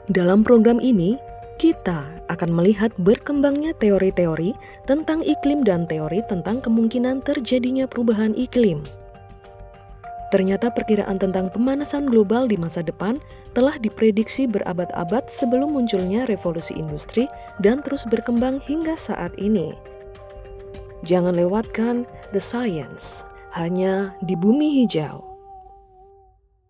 Dalam program ini, kita akan melihat berkembangnya teori-teori tentang iklim dan teori tentang kemungkinan terjadinya perubahan iklim. Ternyata perkiraan tentang pemanasan global di masa depan telah diprediksi berabad-abad sebelum munculnya revolusi industri dan terus berkembang hingga saat ini. Jangan lewatkan The Science hanya di Bumi Hijau.